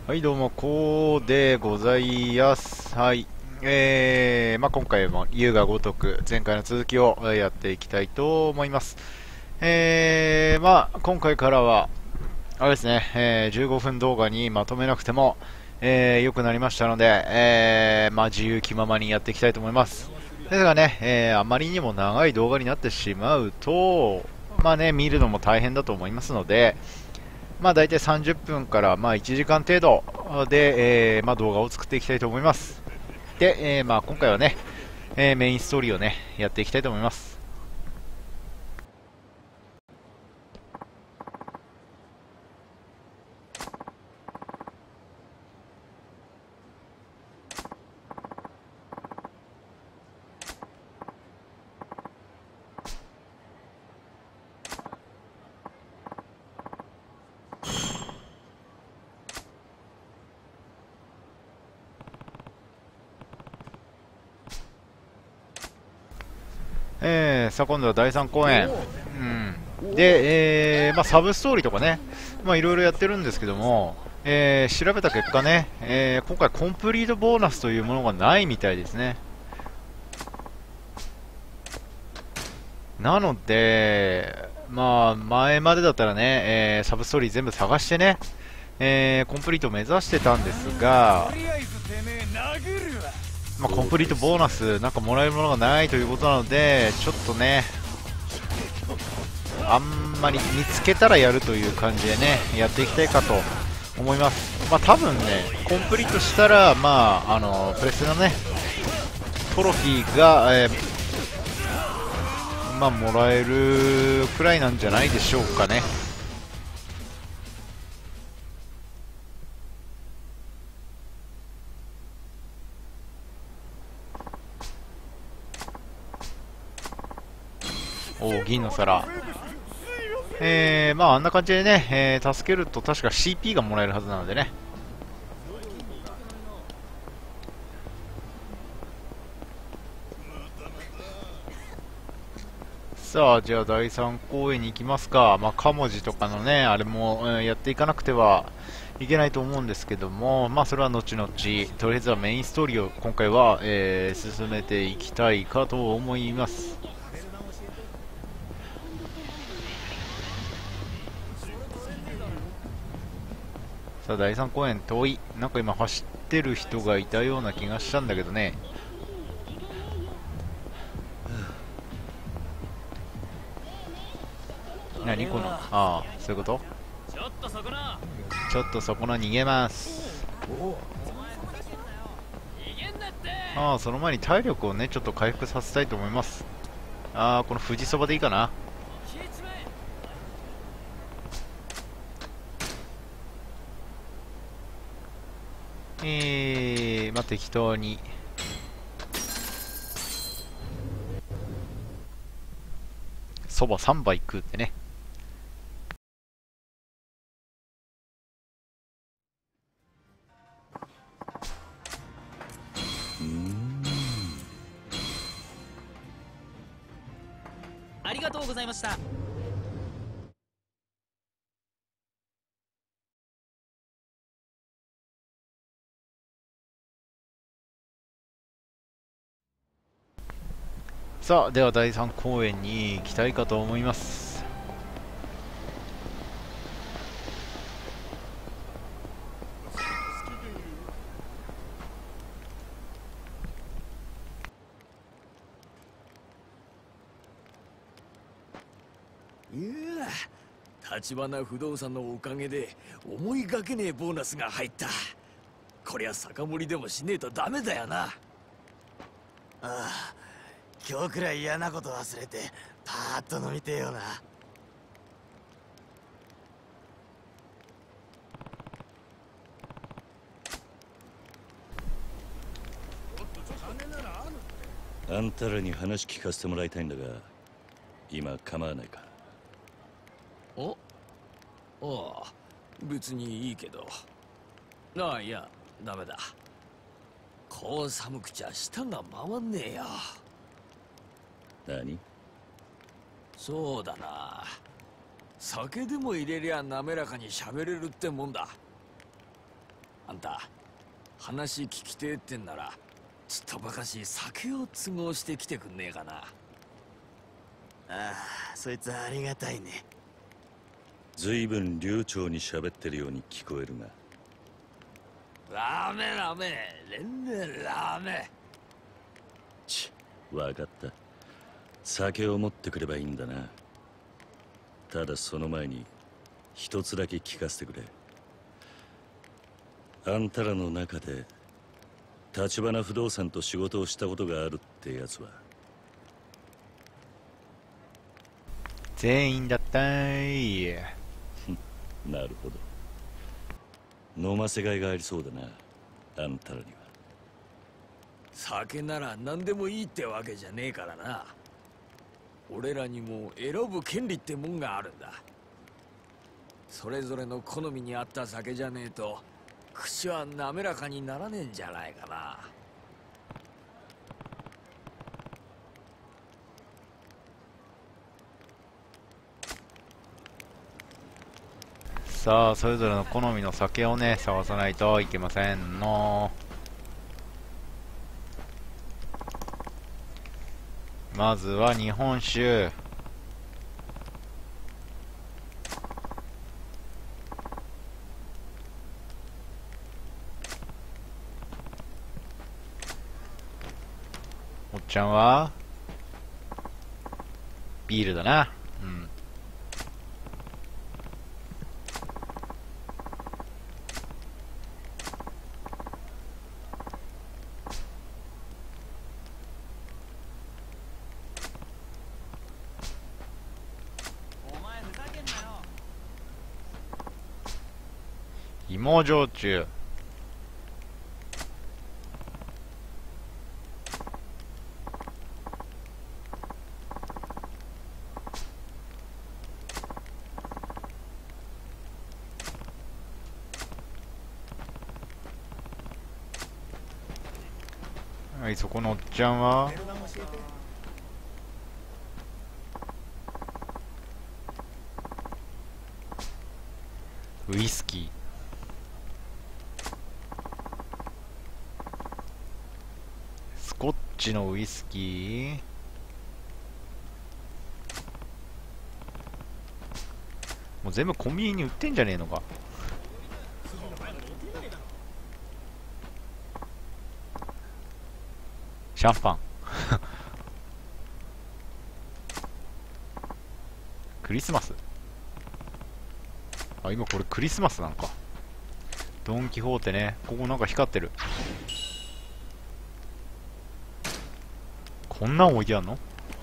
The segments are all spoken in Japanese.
はい、どうも、こうでございます。はい。今回も優が如く前回の続きをやっていきたいと思います。今回からは、あれですね、15分動画にまとめなくても、良くなりましたので、自由気ままにやっていきたいと思います。ですがね、あまりにも長い動画になってしまうと、見るのも大変だと思いますので、大体30分から1時間程度で、動画を作っていきたいと思います。で、今回はね、メインストーリーをね、やっていきたいと思います。さあ今度は第3公演。で、サブストーリーとかね、いろいろやってるんですけども、調べた結果ね、今回コンプリートボーナスというものがないみたいですね。なので、前までだったらね、サブストーリー全部探してね、コンプリートを目指してたんですが、コンプリートボーナスなんかもらえるものがないということなので、ちょっとね、あんまり見つけたらやるという感じでね、やっていきたいかと思います。多分ね、コンプリートしたら、プレステのね、トロフィーが、もらえるくらいなんじゃないでしょうかね。おお、銀の皿。あんな感じでね、助けると確か CP がもらえるはずなのでね。さあ、じゃあ第3公演に行きますか。カモジとかのね、あれも、やっていかなくてはいけないと思うんですけども、それは後々、とりあえずはメインストーリーを今回は、進めていきたいかと思います。さあ、第3公演遠い。なんか今走ってる人がいたような気がしたんだけどね。何この、そういうこと。ちょっとそこの逃げます。その前に体力をね、ちょっと回復させたいと思います。この富士そばでいいかな。適当に。そば3杯食うってね。 ありがとうございました。 さあ、では第3公演に行きたいかと思います。 立花不動産のおかげで思いがけねえボーナスが入った。こりゃ酒盛りでもしねえとダメだよな。ああ、今日くらい嫌なこと忘れてパーッと飲みてえよな。 あんたらに話聞かせてもらいたいんだが、今構わないか？ ああ、別にいいけど。いや、ダメだ。こう寒くちゃ舌が回んねえよ。 何？ そうだな。酒でも入れりゃ滑らかに喋れるってもんだ。 あんた話聞きてえってんならちっとばかし酒を都合してきてくんねえかな。 ああ、そいつはありがたいね。 ずいぶん流暢に喋ってるように聞こえるが。 ラメラメ連々ラメ。 わかった。酒を持ってくればいいんだな。ただその前に一つだけ聞かせてくれ。あんたらの中で橘不動産と仕事をしたことがあるってやつは。 全員だったーい。 なるほど。飲ませがいがありそうだな、あんたらには。 酒なら何でもいいってわけじゃねえからな。俺らにも選ぶ権利ってもんがあるんだ。それぞれの好みに合った酒じゃねえと口は滑らかにならねえんじゃないかな。 さあ、それぞれの好みの酒をね、探さないといけませんの。まずは日本酒。おっちゃんはビールだな。うん。芋焼酎。はい、そこのおっちゃんはウイスキー。スコッチのウイスキー。もう全部コンビニに売ってんじゃねえのか。シャンパンクリスマス。あ、今これクリスマスなんか。ドン・キホーテね。ここなんか光ってる。こんなん置いてあんの？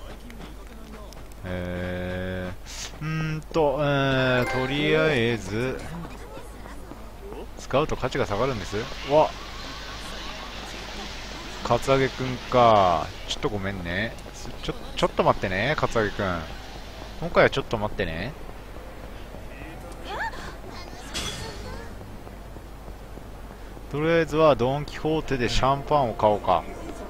とりあえず使うと価値が下がるんです。わ、カツアゲくんか。ちょっとごめんね。ちょっと待ってね、カツアゲくん。今回はちょっと待ってね。とりあえずはドン・キホーテでシャンパンを買おうか。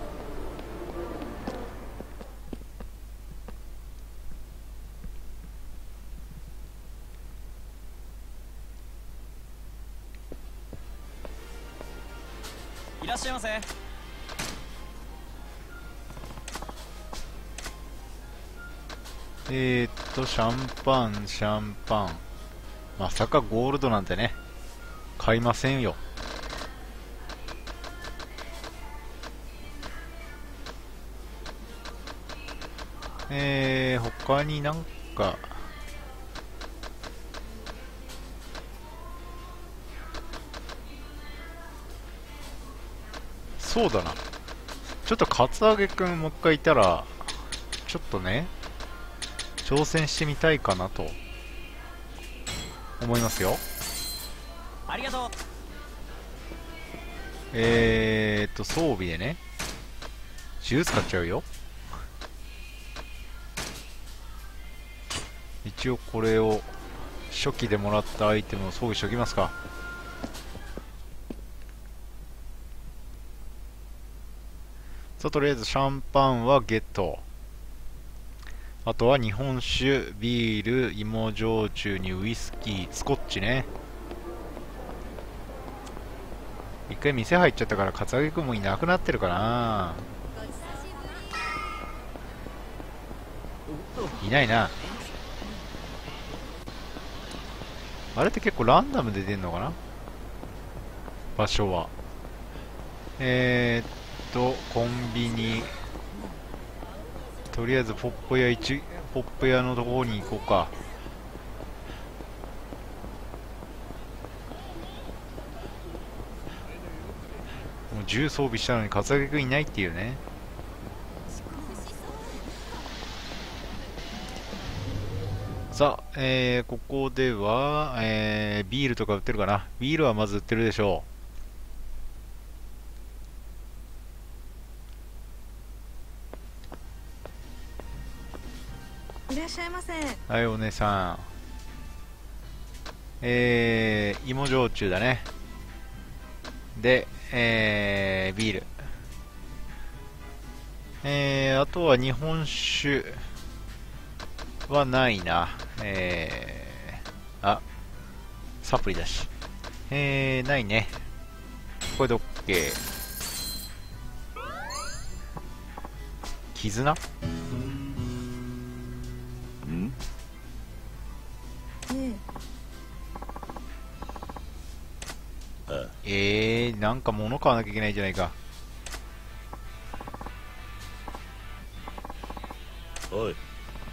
いらっしゃいませ。 シャンパン。まさかゴールドなんてね、買いませんよ。他になんか、そうだな。ちょっとカツアゲくんもう一回いたら、ちょっとね、挑戦してみたいかなと思いますよ。 ありがとう。 装備でね、銃使っちゃうよ。一応これを初期でもらったアイテムを装備しておきますか。さあ、とりあえずシャンパンはゲット。あとは日本酒、ビール、芋焼酎にウイスキー、スコッチね。 一回店入っちゃったからカツアゲくんもいなくなってるかな。いないな。あれって結構ランダムで出んのかな、場所は。コンビニ、とりあえずポップ屋のところに行こうか。もう銃装備したのにカツアゲくんいないっていうね。さあ、ここでは、ビールとか売ってるかな。ビールはまず売ってるでしょいらっしゃいませ。 う。はい、お姉さん。芋焼酎だね。で、ビール。あとは日本酒はないな。サプリだし。ないね。これで OK。絆？ ん？ なんか物買わなきゃいけないじゃないか。 おい。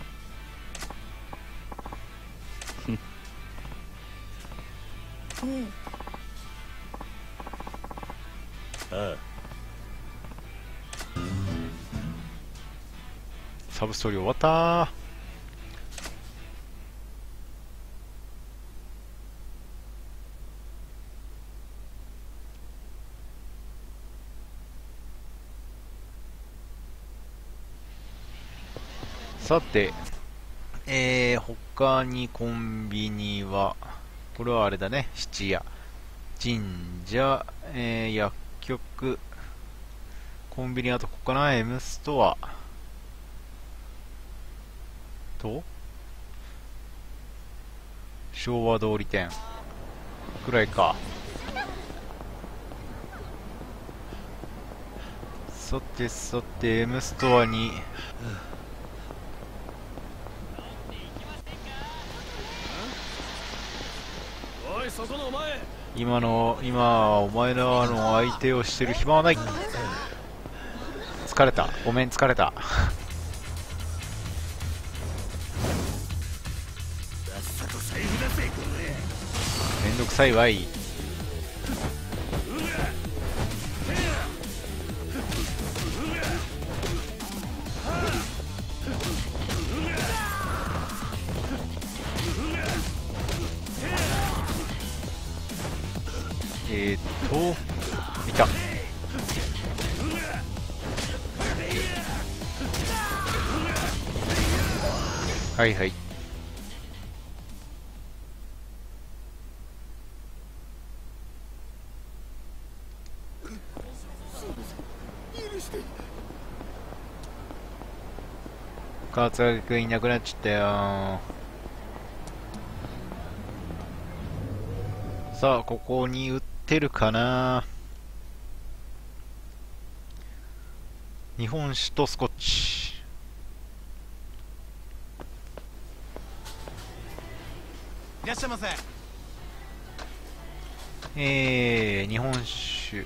ああ。 サブストーリー終わったー。さて、他にコンビニは、これはあれだね、質屋、神社、薬局、コンビニ、あとここかな、M ストアと昭和通り店くらいか。さてさて、M ストアにおい、そこのお前。 今はお前の相手をしてる暇はない。疲れた、ごめん、疲れた。めんどくさいわい。いた。はいはい。カツアゲくんいなくなっちゃったよ。さあ、ここに売ってるかな。日本酒とスコッチ。 いらっしゃいませ。 日本酒、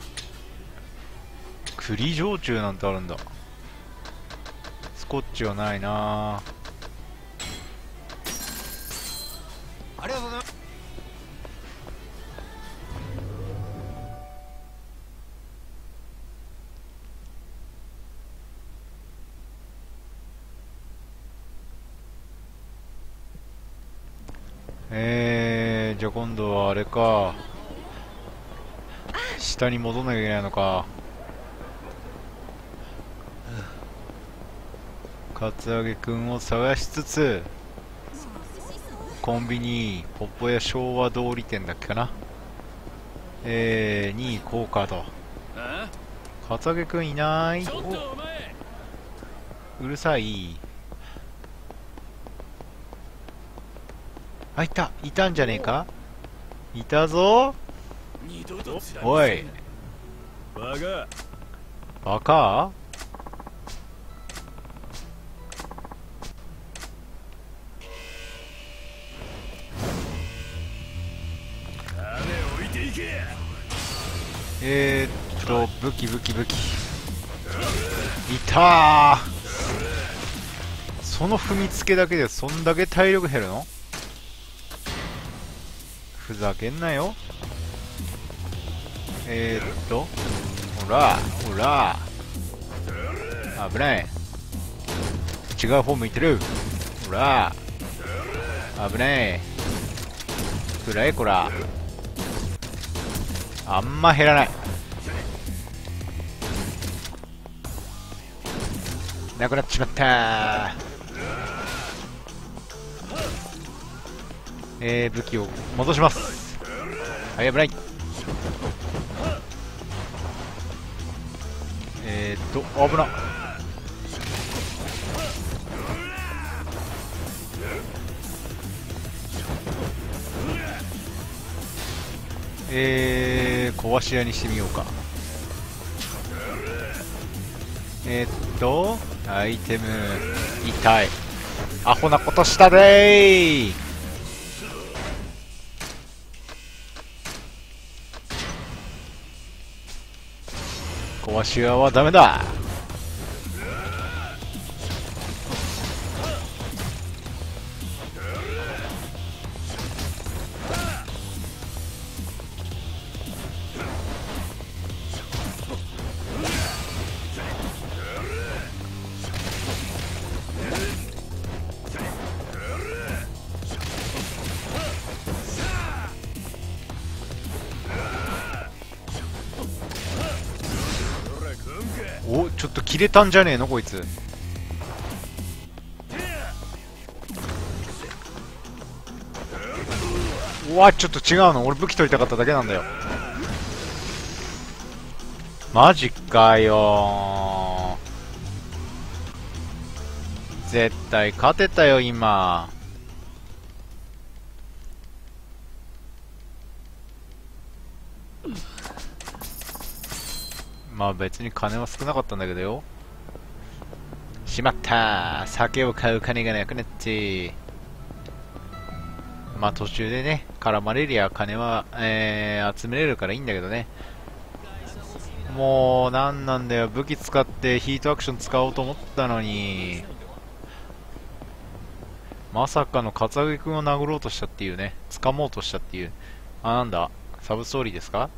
栗焼酎なんてあるんだ。スコッチはないな。 ありがとうございます。 じゃあ今度はあれか、下に戻んなきゃいけないのか。カツアゲくんを探しつつ、コンビニ、ポッポや昭和通り店だっけかな、に行こうかと。カツアゲくんいない。うるさい。いたんじゃねえか。いたぞ。おい、 バカ。 バカ？ 置いていけ。 武器。いたー。その踏みつけだけでそんだけ体力減るの？ふざけんなよ。ほら危ない。違う方向いてる。ほら危ない。くらえこら。あんま減らない。なくなっちまったー。武器を戻します。はい、危ない。危な。壊し屋にしてみようか。アイテム、痛い。アホなことしたでー。壊し屋はダメだ。お、ちょっと切れたんじゃねえのこいつ。うわ、ちょっと違うの。俺武器取りたかっただけなんだよ。マジかよー。絶対勝てたよ今。まあ別に金は少なかったんだけどよ。しまったー。酒を買う金がなくなって。まあ途中でね、絡まれりゃ金は、集めれるからいいんだけどね。もう、なんなんだよ。武器使ってヒートアクション使おうと思ったのに。まさかのカツアゲ君を殴ろうとしたっていうね。掴もうとしたっていう。あ、なんだ。サブストーリーですか？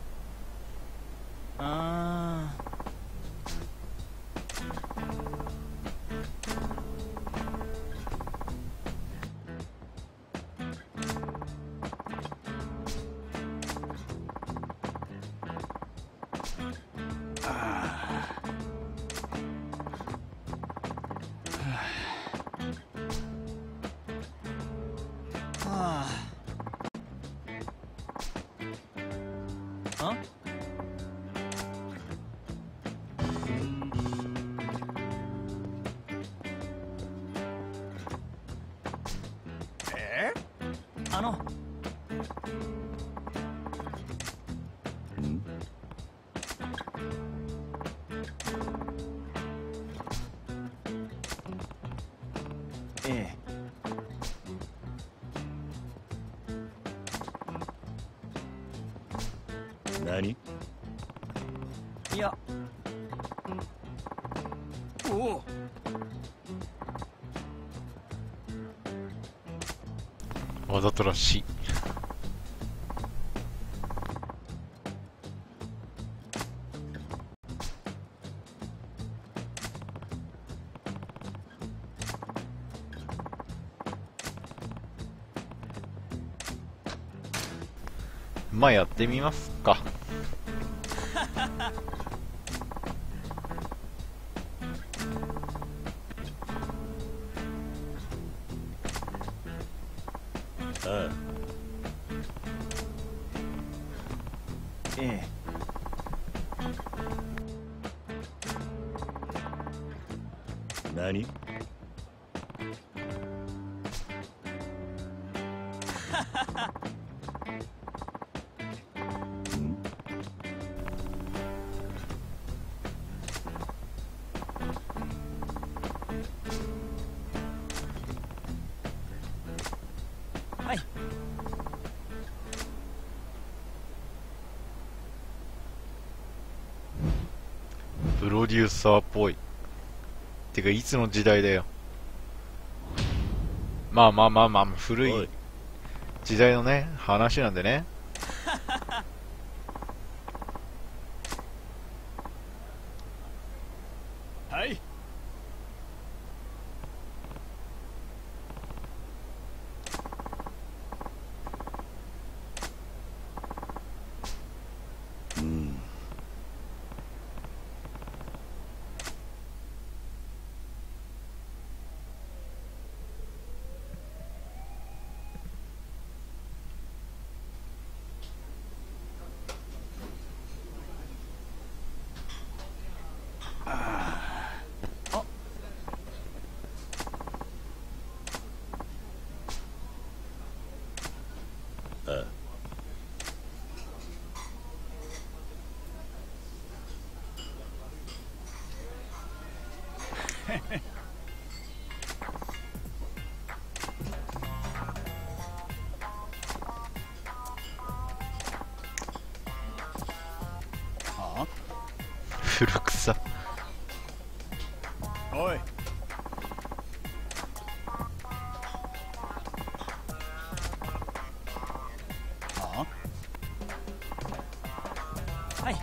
何？ いや。 おお。 わざとらしい。まあやってみますか。 ああ。 ええ。 何？ プロデューサーっぽい。てかいつの時代だよ。まあまあまあまあ古いおい時代のね話なんでね。 はい。 うん。ああ。 あ古臭。 おい。あはい。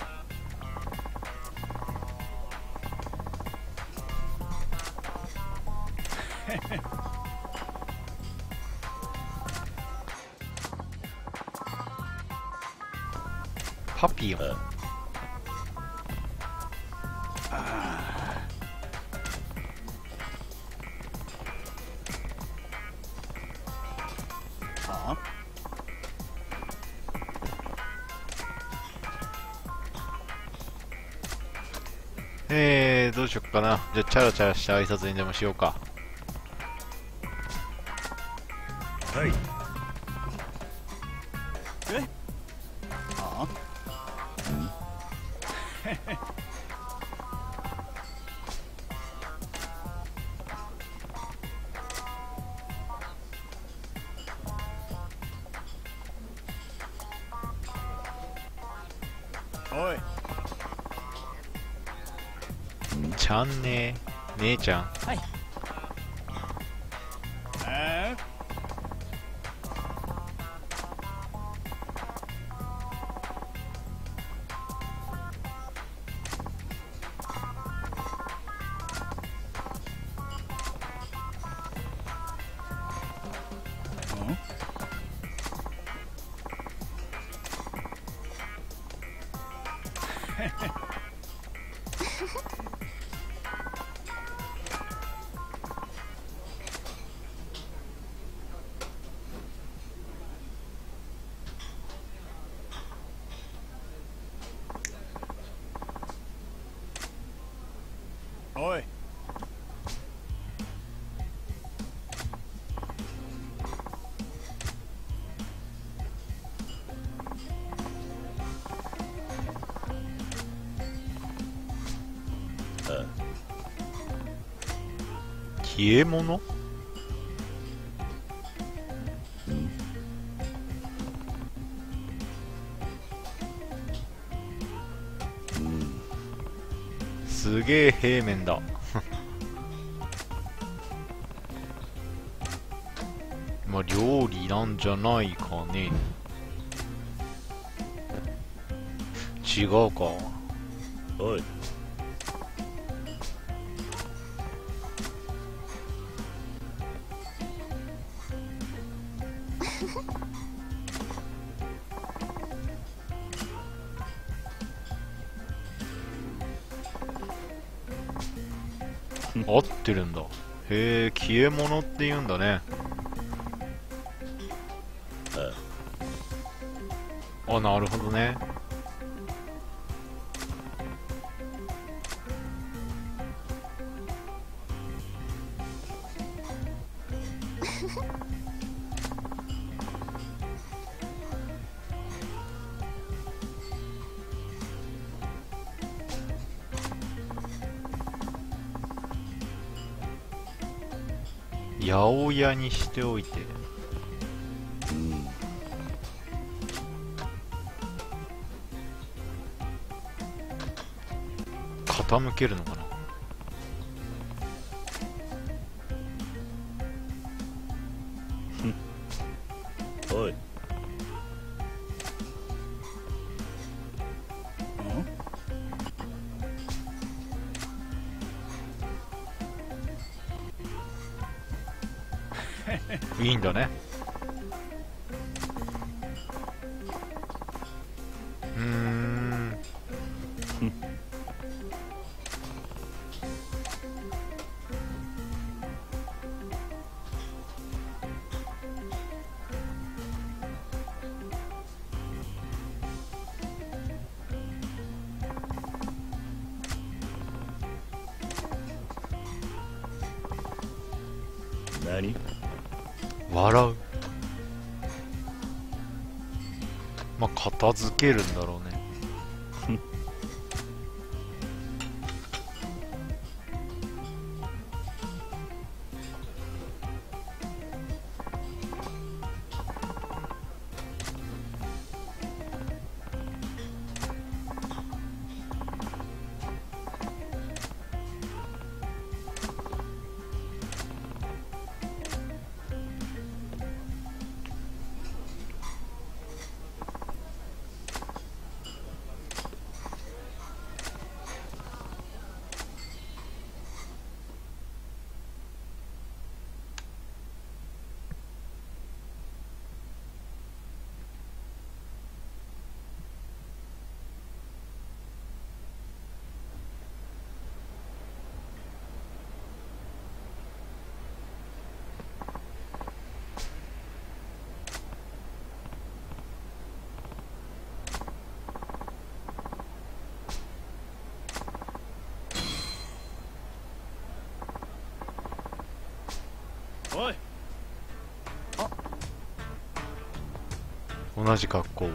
パピヨン。 あどうしよっかな。じゃあチャラチャラした挨拶にでもしようか。 はい。 あおい。 ちゃんね姉ちゃん。 はい。おい。 あ消え物？すげえ平面だ。まあ料理なんじゃないかね。違うか。 おい。 合ってるんだ。へえ、消え物って言うんだね。あ、なるほどね。八百屋にしておいて。 傾けるのかな。 おい、 いいんだね。 何？ 笑う。まあ片付けるんだろうね。 おい、 同じ格好。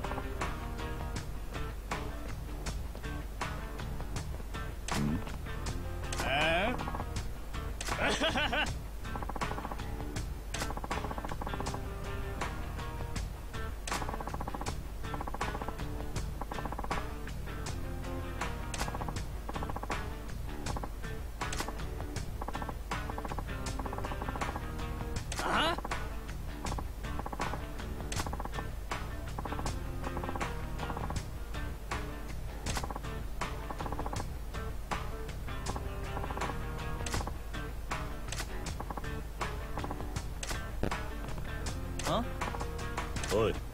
おい、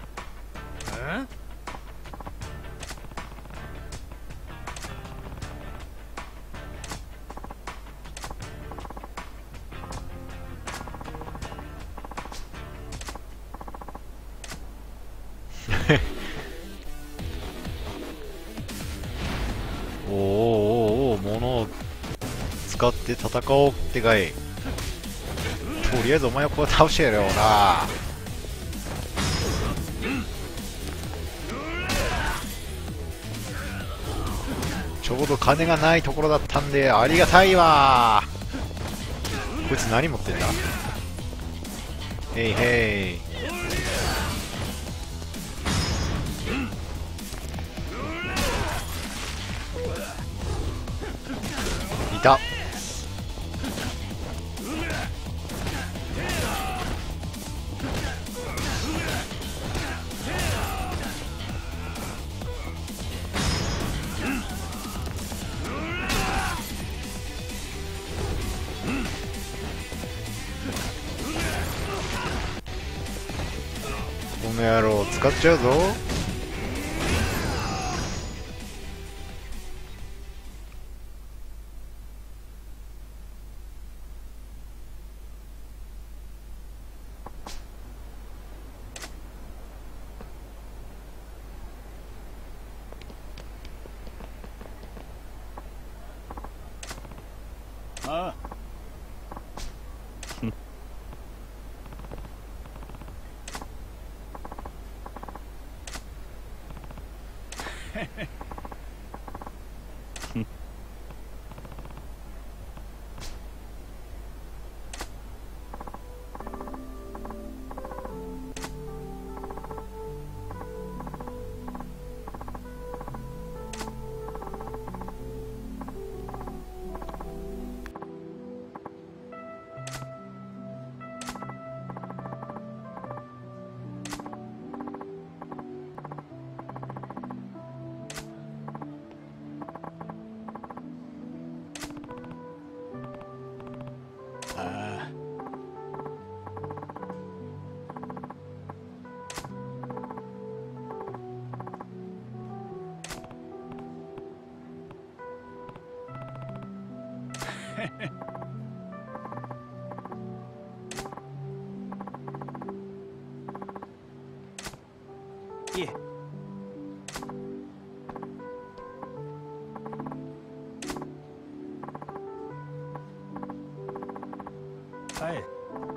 おーおーおー、物を使って戦おうってかい。とりあえずお前をこう倒してやるよな。ちょうど金がないところだったんでありがたいわ。こいつ何持ってんだ。へいへい。いた。この野郎使っちゃうぞ。 あいえ。はい。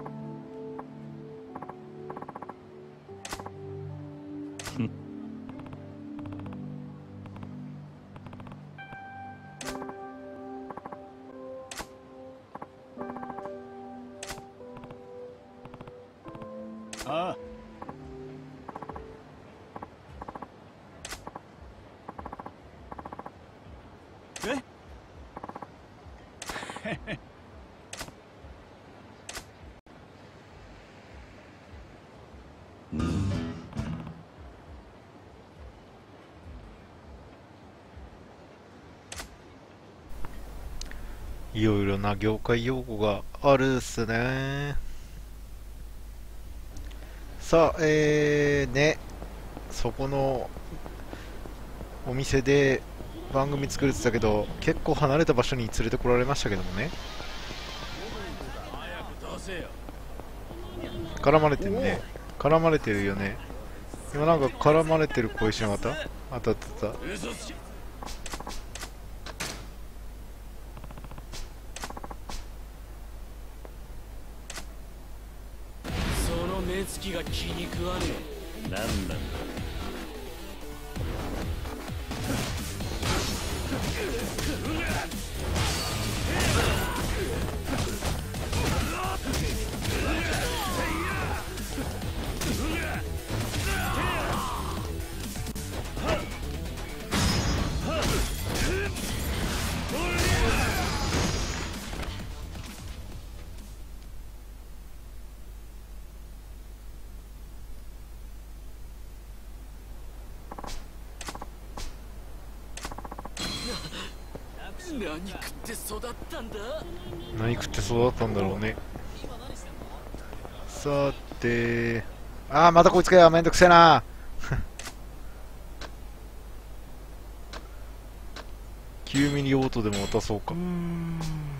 ああ。えいろいろな業界用語があるっすね。さあ、ね、そこのお店で番組作れてたけど、結構離れた場所に連れてこられましたけどもね。絡まれてるね。絡まれてるよね。今なんか絡まれてる声しなかった？当たってた。 その目つきが気に食わねえ。 何なんだ。 何食って育ったんだ。 何食って育ったんだろうね。さて、あーまたこいつかよ、めんどくせえな。9ミリオートでも渡そうか。 うん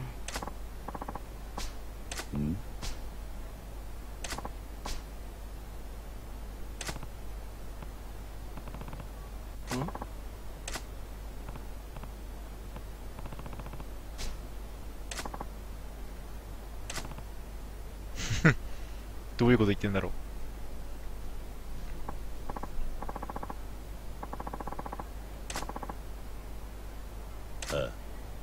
どういうこと言ってんだろう。 ああ。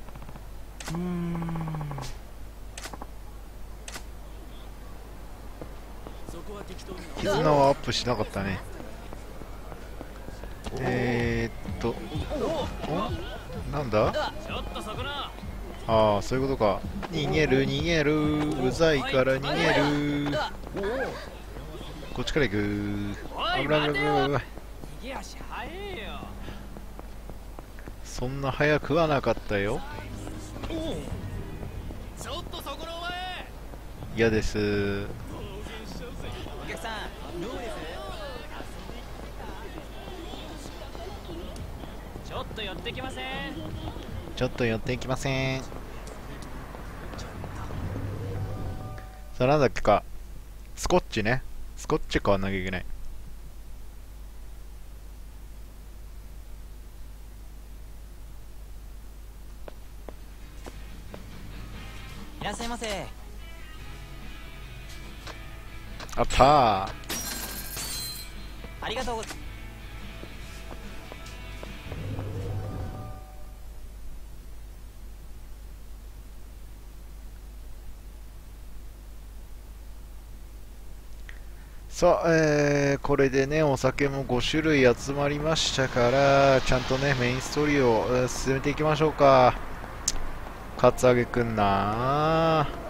絆はアップしなかったね。なんだ。ああ、そういうことか。逃げる逃げる、うざいから逃げる。こっちから行く。危ない危ない危ない危ない。そんな早くはなかったよ。嫌です。 ちょっと寄ってきません。 ちょっと寄っていきません。さあ、なんだっけか。スコッチね。スコッチ買わなきゃいけない。 いらっしゃいませ。 あったー。 ありがとう。 さあ、これでね、お酒も5種類集まりましたから、ちゃんとね、メインストーリーを進めていきましょうか。カツアゲくんなー。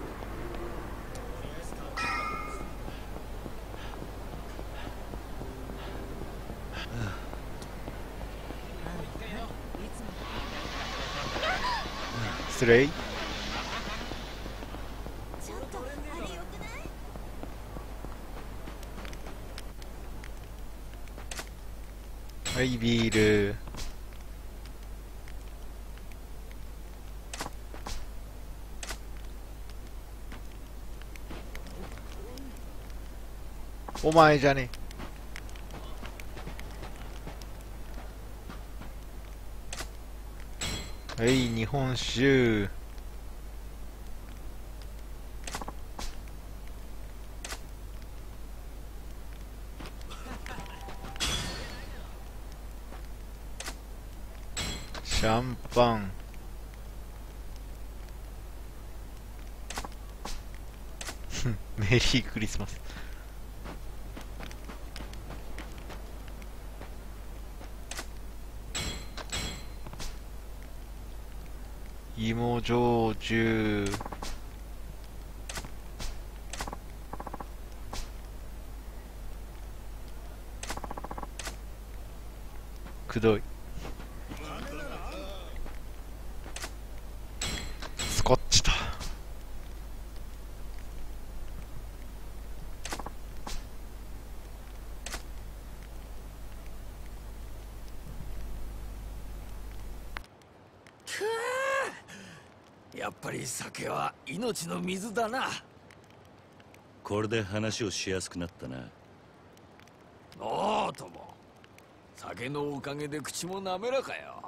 失礼。はい、ビール。 お前じゃねえ。はい、日本酒。シャンパン。メリークリスマス。芋焼酎。くどい。スコッチと。 やっぱり酒は命の水だな。 これで話をしやすくなったな。 おおとも、酒のおかげで口も滑らかよ。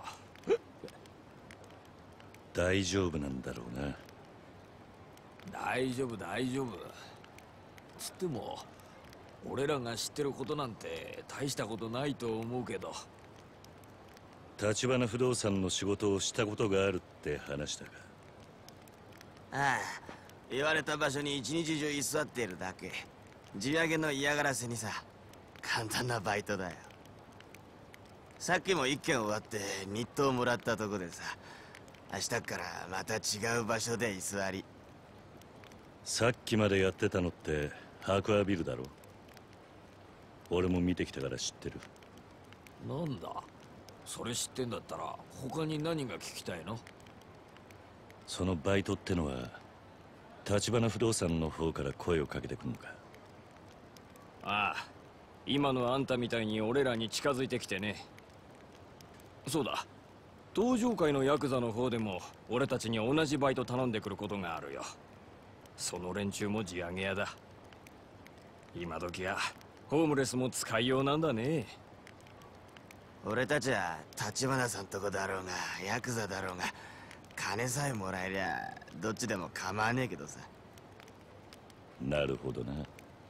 大丈夫なんだろうな。 大丈夫大丈夫。つっても俺らが知ってることなんて大したことないと思うけど。 橘不動産の仕事をしたことがあるって話だが。 ああ、言われた場所に一日中居座っているだけ。地上げの嫌がらせにさ。簡単なバイトだよ。さっきも一件終わって日当もらったとこでさ、明日からまた違う場所で居座り。 さっきまでやってたのってハークアビルだろ。俺も見てきたから知ってる。 なんだ、それ知ってんだったら他に何が聞きたいの？ そのバイトってのは橘不動産の方から声をかけてくるのか？ ああ、今のあんたみたいに俺らに近づいてきてね。そうだ、東上界のヤクザの方でも俺たちに同じバイト頼んでくることがあるよ。その連中も地上げ屋だ。今時はホームレスも使いようなんだね。 俺たちは橘さんとこだろうがヤクザだろうが、金さえもらえりゃどっちでも構わねえけどさ。 なるほどな。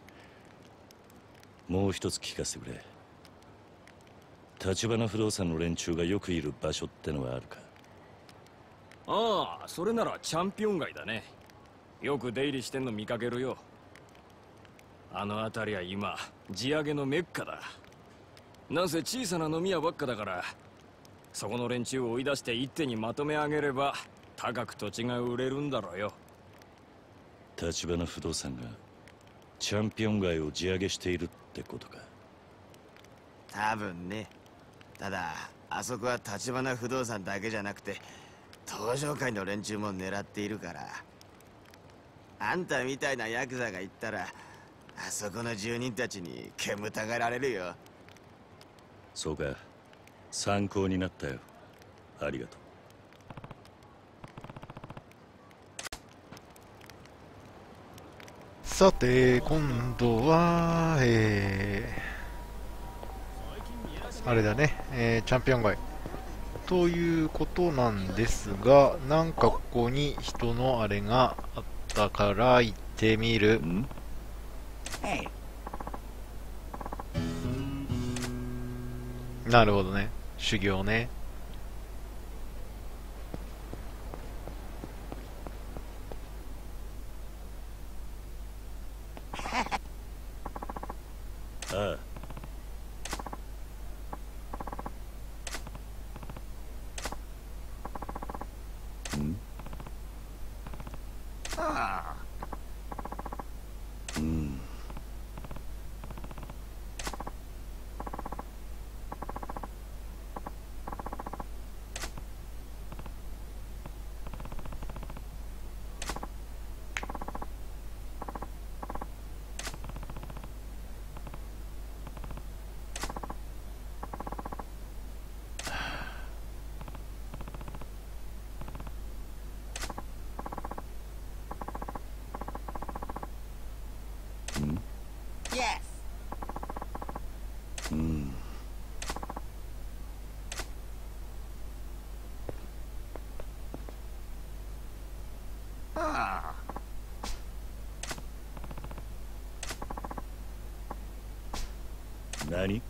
もう一つ聞かせてくれ。橘不動産の連中がよくいる場所ってのはあるか？ ああ、それならチャンピオン街だね。よく出入りしてんの見かけるよ。あの辺りは今地上げのメッカだ。なんせ小さな飲み屋ばっかだから、そこの連中を追い出して一手にまとめ上げれば高く土地が売れるんだろうよ。 橘不動産がチャンピオン街を地上げしているってことか？ 多分ね。ただあそこは橘不動産だけじゃなくて東上界の連中も狙っているから、あんたみたいなヤクザが行ったらあそこの住人たちに煙たがられるよ。 そうか、参考になったよ。ありがとう。 さて、今度は、あれだね、チャンピオン街。ということなんですが、なんかここに人のあれがあったから行ってみる。なるほどね。修行ね。 ああ。うん。 何？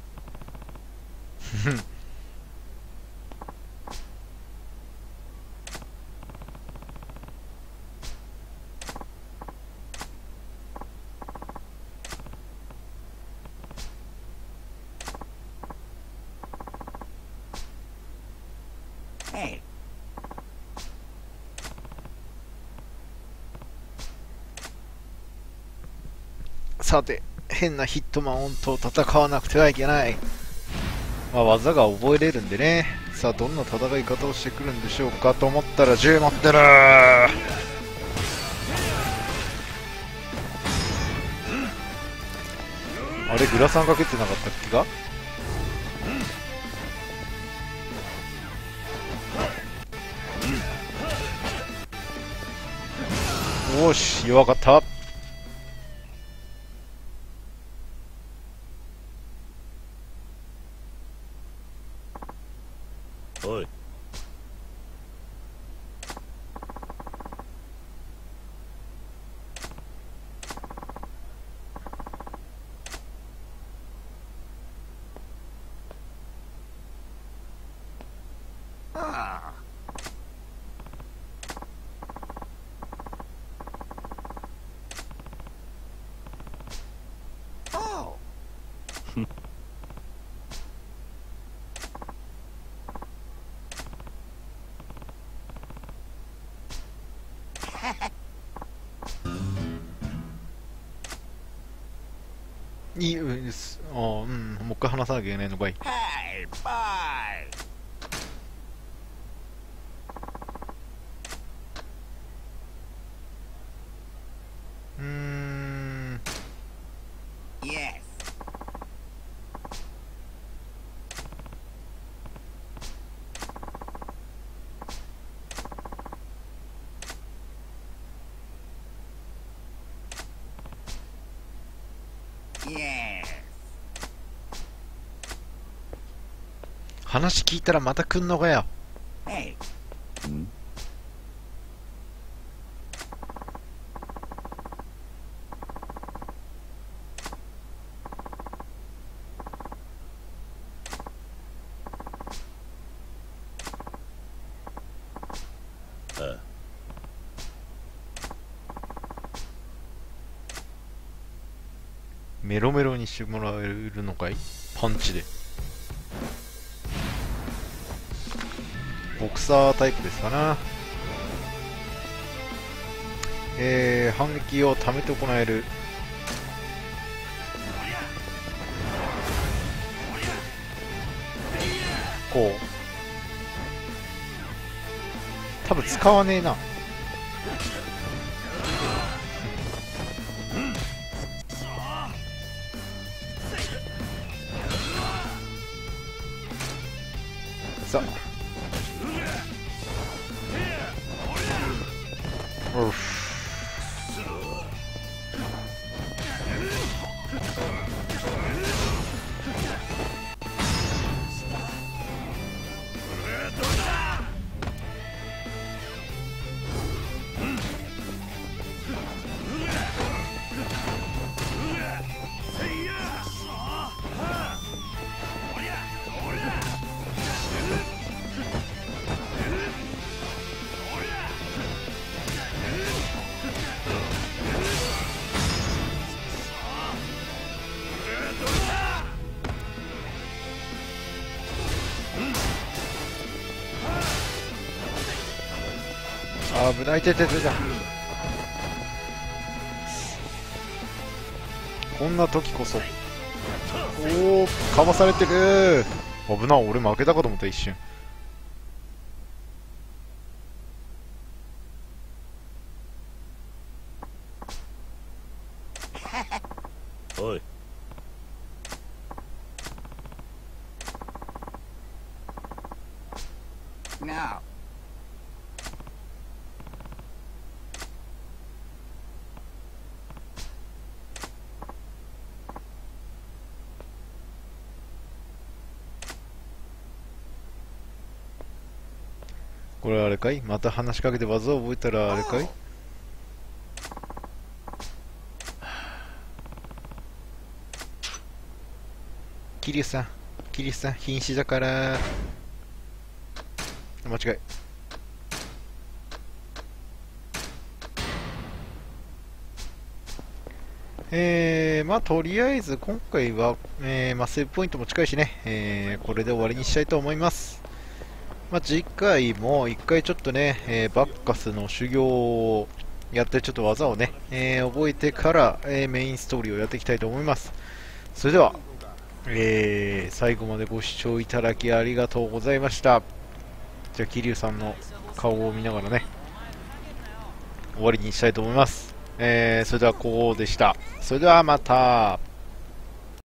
さて、変なヒットマンオンと戦わなくてはいけない。まあ、技が覚えれるんでね。さあ、どんな戦い方をしてくるんでしょうかと思ったら銃持ってる。あれ、グラサンかけてなかったっけか。おーし、弱かった。 おい。 いいです。ああ、うん、もう一回話さなきゃいけないのかい。うーん。話聞いたらまた来んのかよ。 ん？ああ。 メロメロにしてもらえるのかい、パンチで。ボクサータイプですかな。反撃を貯めて行える。こう多分使わねえな。さあ、おっ、危ない。てててて、こんな時こそ。おお、かわされてる。危な、俺負けたかと思った一瞬。 おい。 これあれかい、また話しかけて技を覚えたらあれかい。 桐生さん、瀕死だから。間違い。まあ、とりあえず今回は、セーブポイントも近いしね、これで終わりにしたいと思います。まあ、次回も一回ちょっとね、バッカスの修行をやってちょっと技をね、覚えてから、メインストーリーをやっていきたいと思います。それでは、最後までご視聴いただきありがとうございました。じゃあ桐生さんの顔を見ながらね、終わりにしたいと思います。それではこうでした。それではまた。